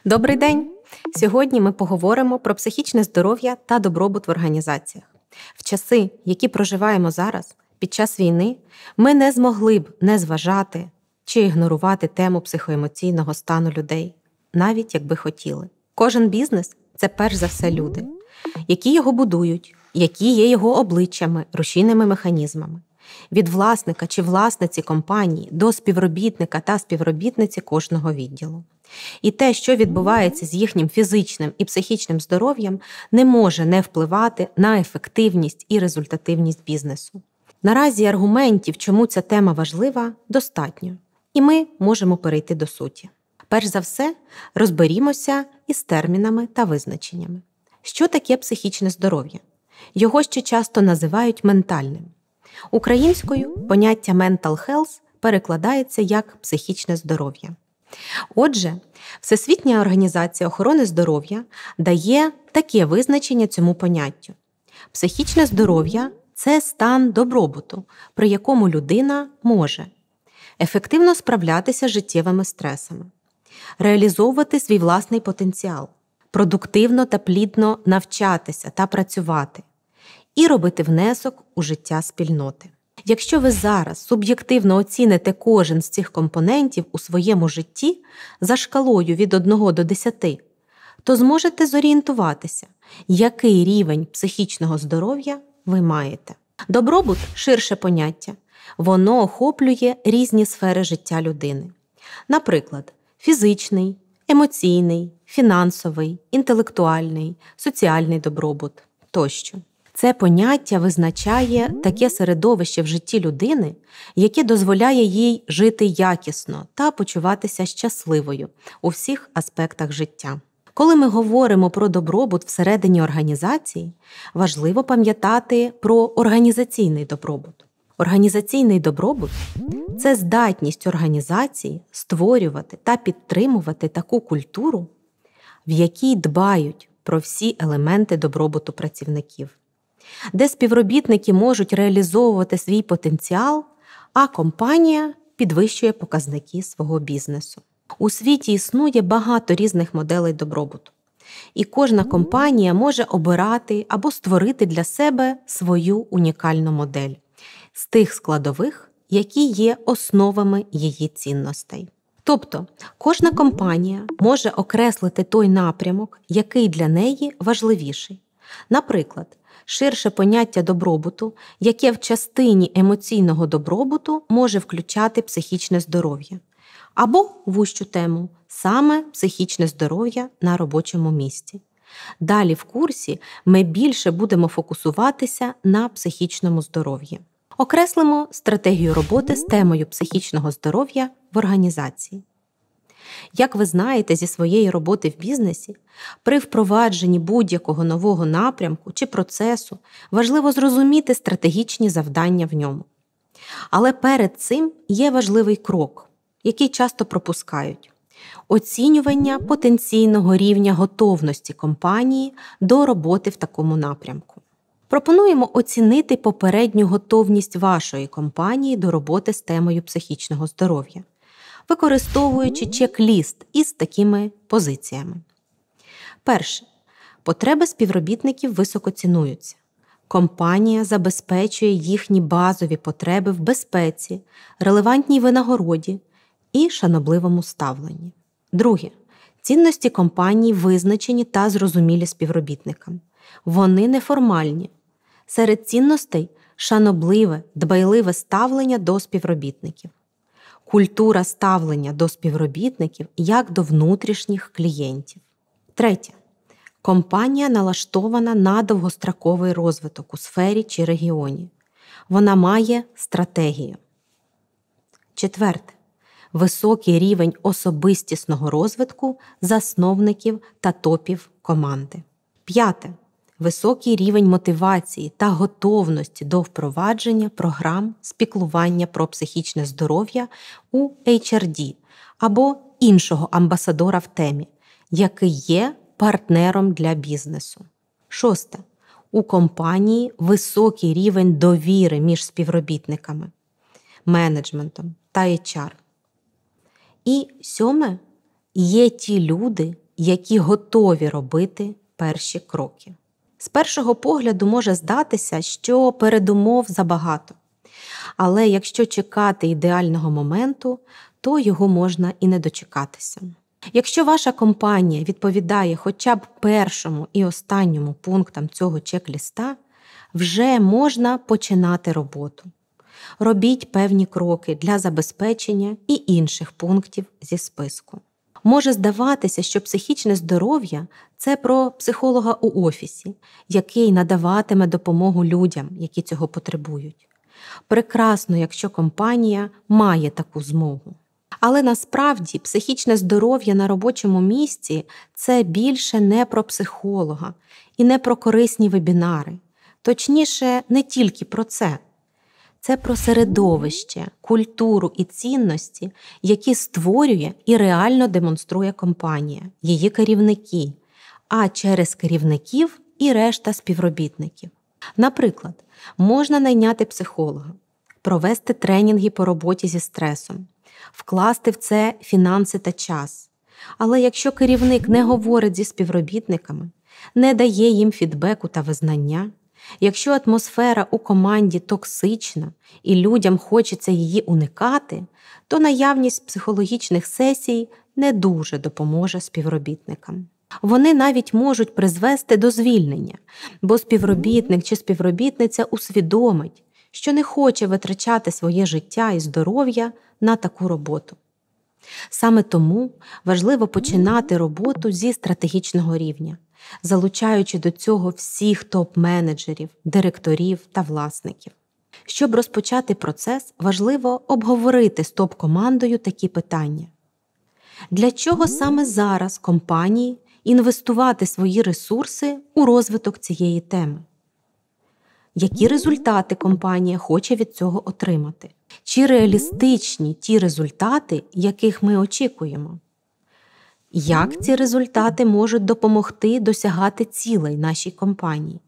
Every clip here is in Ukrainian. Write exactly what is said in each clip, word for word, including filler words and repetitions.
Добрий день! Сьогодні ми поговоримо про психічне здоров'я та добробут в організаціях. В часи, які проживаємо зараз, під час війни, ми не змогли б не зважати чи ігнорувати тему психоемоційного стану людей, навіть якби хотіли. Кожен бізнес – це перш за все люди, які його будують, які є його обличчями, рушійними механізмами. Від власника чи власниці компанії до співробітника та співробітниці кожного відділу. І те, що відбувається з їхнім фізичним і психічним здоров'ям, не може не впливати на ефективність і результативність бізнесу. Наразі аргументів, чому ця тема важлива, достатньо. І ми можемо перейти до суті. Перш за все, розберімося із термінами та визначеннями. Що таке психічне здоров'я? Його ще часто називають ментальним. Українською поняття «mental health» перекладається як «психічне здоров'я». Отже, Всесвітня організація охорони здоров'я дає таке визначення цьому поняттю. Психічне здоров'я – це стан добробуту, при якому людина може ефективно справлятися з життєвими стресами, реалізовувати свій власний потенціал, продуктивно та плідно навчатися та працювати і робити внесок у життя спільноти. Якщо ви зараз суб'єктивно оціните кожен з цих компонентів у своєму житті за шкалою від одного до десяти, то зможете зорієнтуватися, який рівень психічного здоров'я ви маєте. Добробут – ширше поняття. Воно охоплює різні сфери життя людини. Наприклад, фізичний, емоційний, фінансовий, інтелектуальний, соціальний добробут тощо. Це поняття визначає таке середовище в житті людини, яке дозволяє їй жити якісно та почуватися щасливою у всіх аспектах життя. Коли ми говоримо про добробут всередині організації, важливо пам'ятати про організаційний добробут. Організаційний добробут – це здатність організації створювати та підтримувати таку культуру, в якій дбають про всі елементи добробуту працівників, де співробітники можуть реалізовувати свій потенціал, а компанія підвищує показники свого бізнесу. У світі існує багато різних моделей добробуту, і кожна компанія може обирати або створити для себе свою унікальну модель з тих складових, які є основами її цінностей. Тобто, кожна компанія може окреслити той напрямок, який для неї важливіший. Наприклад, ширше поняття добробуту, яке в частині емоційного добробуту може включати психічне здоров'я. Або вужчу тему – саме психічне здоров'я на робочому місці. Далі в курсі ми більше будемо фокусуватися на психічному здоров'ї. Окреслимо стратегію роботи з темою психічного здоров'я в організації. Як ви знаєте зі своєї роботи в бізнесі, при впровадженні будь-якого нового напрямку чи процесу важливо зрозуміти стратегічні завдання в ньому. Але перед цим є важливий крок, який часто пропускають – оцінювання потенційного рівня готовності компанії до роботи в такому напрямку. Пропонуємо оцінити попередню готовність вашої компанії до роботи з темою психічного здоров'я, використовуючи чек-ліст із такими позиціями. Перше. Потреби співробітників високо цінуються. Компанія забезпечує їхні базові потреби в безпеці, релевантній винагороді і шанобливому ставленні. Друге. Цінності компанії визначені та зрозумілі співробітникам. Вони неформальні. Серед цінностей – шанобливе, дбайливе ставлення до співробітників. Культура ставлення до співробітників як до внутрішніх клієнтів. Третє. Компанія налаштована на довгостроковий розвиток у сфері чи регіоні. Вона має стратегію. Четверте. Високий рівень особистісного розвитку засновників та топів команди. П'яте. Високий рівень мотивації та готовності до впровадження програм з піклування про психічне здоров'я у ейч ар ді або іншого амбасадора в темі, який є партнером для бізнесу. Шосте. У компанії високий рівень довіри між співробітниками, менеджментом та ейч ар. І сьоме. Є ті люди, які готові робити перші кроки. З першого погляду може здатися, що передумов забагато. Але якщо чекати ідеального моменту, то його можна і не дочекатися. Якщо ваша компанія відповідає хоча б першому і останньому пунктам цього чек-ліста, вже можна починати роботу. Робіть певні кроки для забезпечення і інших пунктів зі списку. Може здаватися, що психічне здоров'я – це про психолога у офісі, який надаватиме допомогу людям, які цього потребують. Прекрасно, якщо компанія має таку змогу. Але насправді психічне здоров'я на робочому місці – це більше не про психолога і не про корисні вебінари. Точніше, не тільки про це. Це про середовище, культуру і цінності, які створює і реально демонструє компанія, її керівники, а через керівників і решта співробітників. Наприклад, можна найняти психолога, провести тренінги по роботі зі стресом, вкласти в це фінанси та час. Але якщо керівник не говорить зі співробітниками, не дає їм фідбеку та визнання, якщо атмосфера у команді токсична і людям хочеться її уникати, то наявність психологічних сесій не дуже допоможе співробітникам. Вони навіть можуть призвести до звільнення, бо співробітник чи співробітниця усвідомить, що не хоче витрачати своє життя і здоров'я на таку роботу. Саме тому важливо починати роботу зі стратегічного рівня, залучаючи до цього всіх топ-менеджерів, директорів та власників. Щоб розпочати процес, важливо обговорити з топ-командою такі питання. Для чого саме зараз компанії інвестувати свої ресурси у розвиток цієї теми? Які результати компанія хоче від цього отримати? Чи реалістичні ті результати, яких ми очікуємо? Як ці результати можуть допомогти досягати цілей нашій компанії?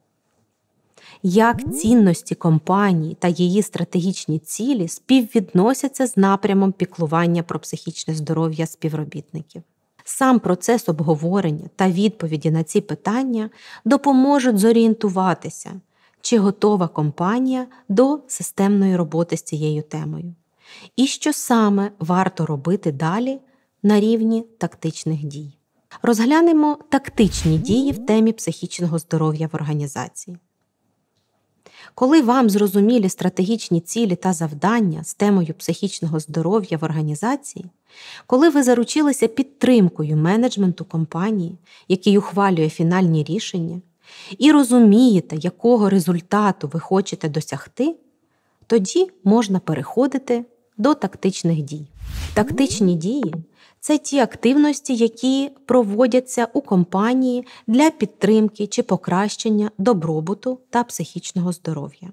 Як цінності компанії та її стратегічні цілі співвідносяться з напрямом піклування про психічне здоров'я співробітників? Сам процес обговорення та відповіді на ці питання допоможуть зорієнтуватися, чи готова компанія до системної роботи з цією темою, і що саме варто робити далі на рівні тактичних дій. Розглянемо тактичні дії в темі психічного здоров'я в організації. Коли вам зрозумілі стратегічні цілі та завдання з темою психічного здоров'я в організації, коли ви заручилися підтримкою менеджменту компанії, який ухвалює фінальні рішення, і розумієте, якого результату ви хочете досягти, тоді можна переходити до тактичних дій. Тактичні дії – це ті активності, які проводяться у компанії для підтримки чи покращення добробуту та психічного здоров'я.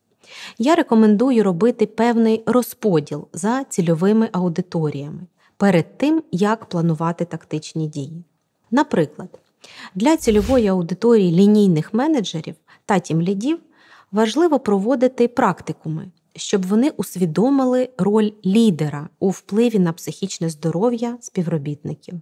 Я рекомендую робити певний розподіл за цільовими аудиторіями перед тим, як планувати тактичні дії. Наприклад, для цільової аудиторії лінійних менеджерів та тімлідів важливо проводити практикуми, щоб вони усвідомили роль лідера у впливі на психічне здоров'я співробітників.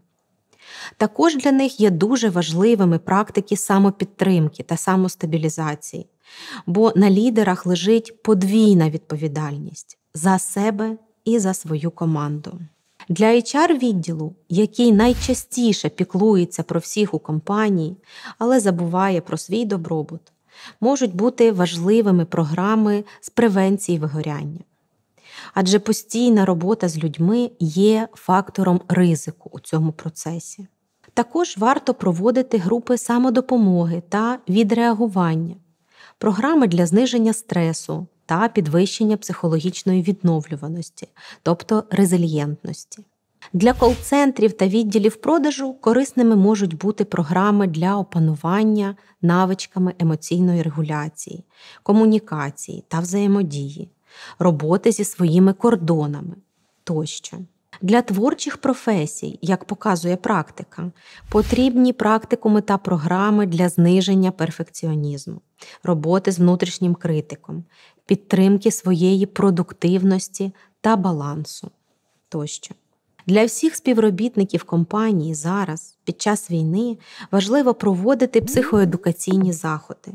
Також для них є дуже важливими практики самопідтримки та самостабілізації, бо на лідерах лежить подвійна відповідальність за себе і за свою команду. Для ейч ар-відділу, який найчастіше піклується про всіх у компанії, але забуває про свій добробут, можуть бути важливими програми з превенції вигоряння. Адже постійна робота з людьми є фактором ризику у цьому процесі. Також варто проводити групи самодопомоги та відреагування, програми для зниження стресу та підвищення психологічної відновлюваності, тобто резильєнтності. Для кол-центрів та відділів продажу корисними можуть бути програми для опанування навичками емоційної регуляції, комунікації та взаємодії, роботи зі своїми кордонами тощо. Для творчих професій, як показує практика, потрібні практикуми та програми для зниження перфекціонізму, роботи з внутрішнім критиком, підтримки своєї продуктивності та балансу тощо. Для всіх співробітників компанії зараз, під час війни, важливо проводити психоедукаційні заходи.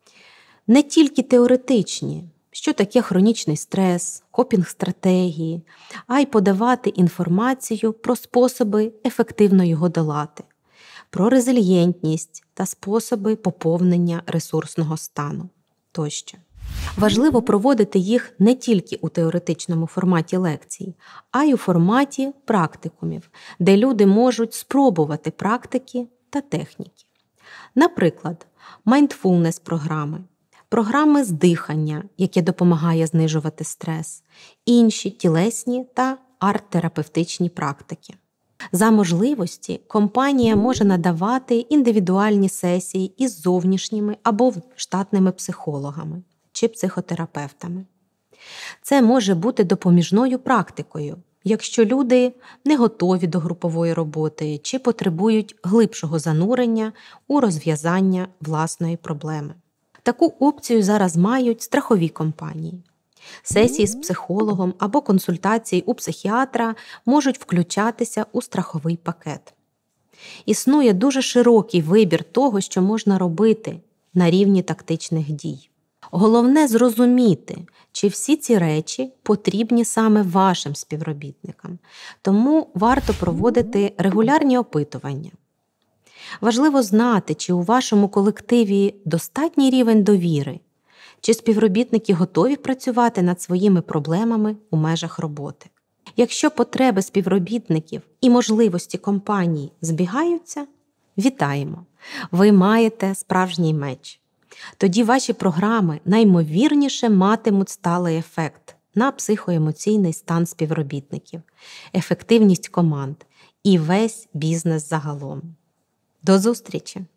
Не тільки теоретичні, що таке хронічний стрес, копінг-стратегії, а й подавати інформацію про способи ефективно його долати, про резильєнтність та способи поповнення ресурсного стану тощо. Важливо проводити їх не тільки у теоретичному форматі лекцій, а й у форматі практикумів, де люди можуть спробувати практики та техніки. Наприклад, майндфулнес-програми, програми з дихання, яке допомагає знижувати стрес, інші тілесні та арт-терапевтичні практики. За можливості, компанія може надавати індивідуальні сесії із зовнішніми або штатними психологами чи психотерапевтами. Це може бути допоміжною практикою, якщо люди не готові до групової роботи чи потребують глибшого занурення у розв'язання власної проблеми. Таку опцію зараз мають страхові компанії. Сесії з психологом або консультації у психіатра можуть включатися у страховий пакет. Існує дуже широкий вибір того, що можна робити на рівні тактичних дій. Головне зрозуміти, чи всі ці речі потрібні саме вашим співробітникам. Тому варто проводити регулярні опитування. Важливо знати, чи у вашому колективі достатній рівень довіри, чи співробітники готові працювати над своїми проблемами у межах роботи. Якщо потреби співробітників і можливості компанії збігаються, вітаємо! Ви маєте справжній меч. Тоді ваші програми наймовірніше матимуть сталий ефект на психоемоційний стан співробітників, ефективність команд і весь бізнес загалом. До зустрічі!